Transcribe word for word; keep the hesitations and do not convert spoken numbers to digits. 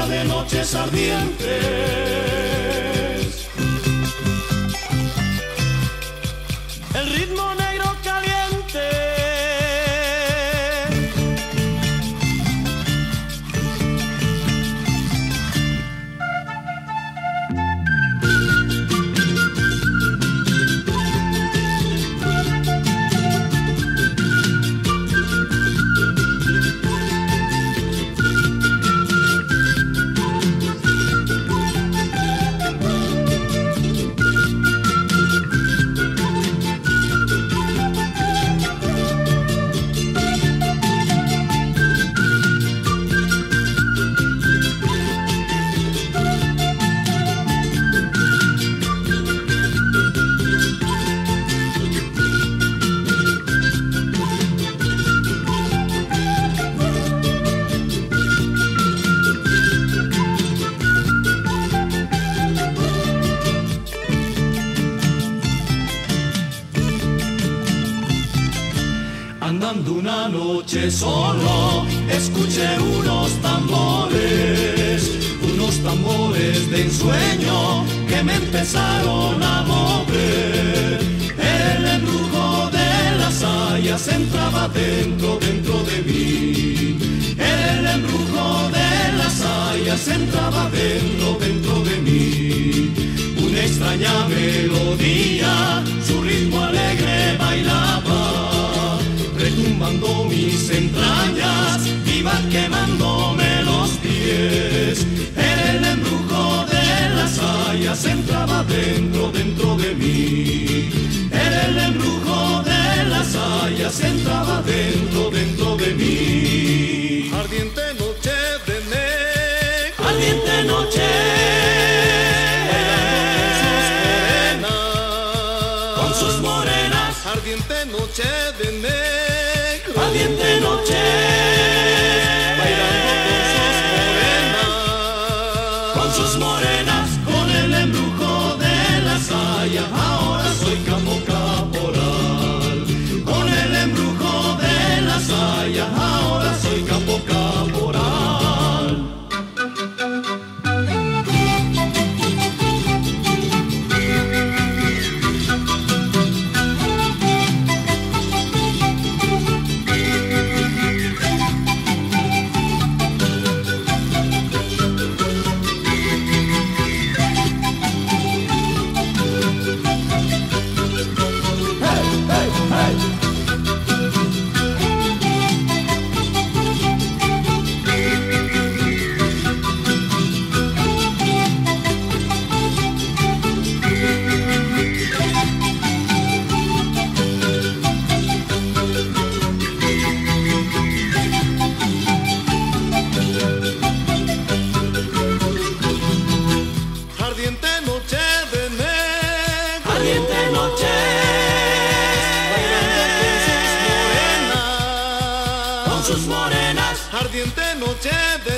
de noches ardientes. El ritmo negro caliente. Andando una noche solo, escuché unos tambores, unos tambores de ensueño que me empezaron a mover. El embrujo de las hayas entraba dentro, dentro de mí. El embrujo de las hayas entraba dentro, dentro de mí. Una extraña melodía, su ritmo alegre bailaba, retumbando mis entrañas, iba quemándome los pies. Era el embrujo de las hayas, entraba dentro, dentro de mí. Era el embrujo de las hayas, entraba dentro, dentro de mí. Ardiente noche de negro, ardiente noche, con sus morenas, ardiente noche de negro, ardiente noche, bailando con sus morenas, con sus morenas, con el embrujo de las hayas. Ahora soy capo caporal, con el embrujo de las hayas. Ahora soy capo caporal. ardiente noche de negro, Ardiente noche, bailando con sus morenas, con sus morenas, ardiente noche de